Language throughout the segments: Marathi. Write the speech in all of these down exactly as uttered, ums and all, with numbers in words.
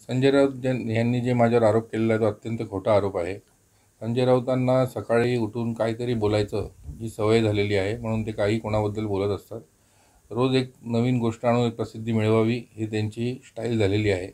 संजय राऊत ज्यां- यांनी जे माझ्यावर आरोप केलेला आहे तो अत्यंत खोटा आरोप आहे। संजय राऊतांना सकाळी उठून काहीतरी बोलायचं जी सवय झालेली आहे, म्हणून ते काही कोणाबद्दल बोलत असतात। रोज एक नवीन गोष्ट आणून प्रसिद्धी मिळवावी ही त्यांची स्टाईल झालेली आहे।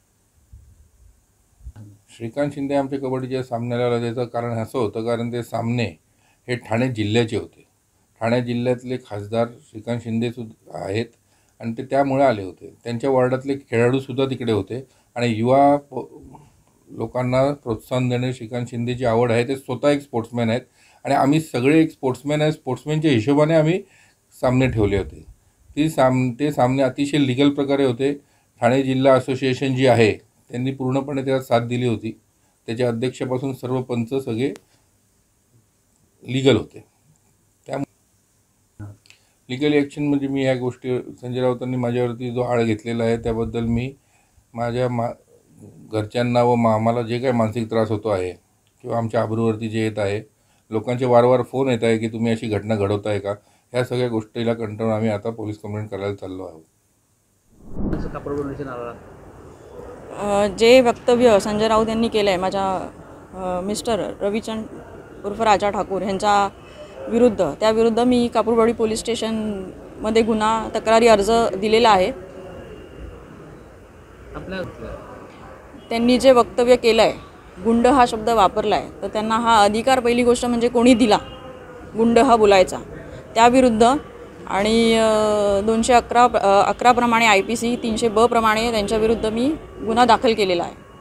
श्रीकांत शिंदे आमच्या कबड्डीच्या सामन्याला आले त्याचं कारण असं होतं, कारण ते सामने हे ठाणे जिल्ह्याचे होते। ठाणे जिल्ह्यातले खासदार श्रीकांत शिंदे सुद्धा आहेत आणि ते त्यामुळे आले होते। त्यांच्या वॉर्डातले खेळाडूसुद्धा तिकडे होते आणि युवा प- लोकांना प्रोत्साहन देणे श्रीकांत शिंदेची आवड आहे। ते स्वतः एक स्पोर्ट्समॅन आहेत आणि आम्ही सगळे एक स्पोर्ट्समॅन आहे। स्पोर्ट्समॅनच्या हिशोबाने आम्ही सामने ठेवले होते। ती साम ते सामने अतिशय लिगल प्रकारे होते। ठाणे जिल्हा असोसिएशन जी आहे त्यांनी पूर्णपणे त्याला साथ दिली होती। त्याच्या अध्यक्षापासून सर्व पंच सगळे लीगल होते। त्यामुळे लिगल ॲक्शन म्हणजे मी ह्या गोष्टी संजय राऊतांनी माझ्यावरती जो आळ घेतलेला आहे त्याबद्दल मी माझ्या मा घरच्यांना व मा आम्हाला जे काही मानसिक त्रास होतो आहे किंवा आमच्या आबरूवरती जे येत आहे, लोकांचे वारंवार फोन येत आहे की तुम्ही अशी घटना घडवताय का, ह्या सगळ्या गोष्टीला कंटाळून आम्ही आता पोलीस कंप्लेंट करायला चाललो आहोत। अ, जे वक्तव्य संजय राऊत यांनी केलं आहे माझ्या अ, मिस्टर रविचंद उर्फ राजा ठाकूर यांच्या विरुद्ध त्याविरुद्ध मी कापूरवाडी पोलीस स्टेशनमध्ये गुन्हा तक्रारी अर्ज दिलेला आहे। त्यांनी जे वक्तव्य केलं आहे, गुंड हा शब्द वापरला आहे, तर त्यांना हा अधिकार पहिली गोष्ट म्हणजे कोणी दिला गुंड हा बोलायचा त्याविरुद्ध आणि दोनशे अकरा अकरा प्रमाणे आय पी सी तीनशे ब प्रमाणे त्यांच्याविरुद्ध मी गुन्हा दाखल केलेला आहे।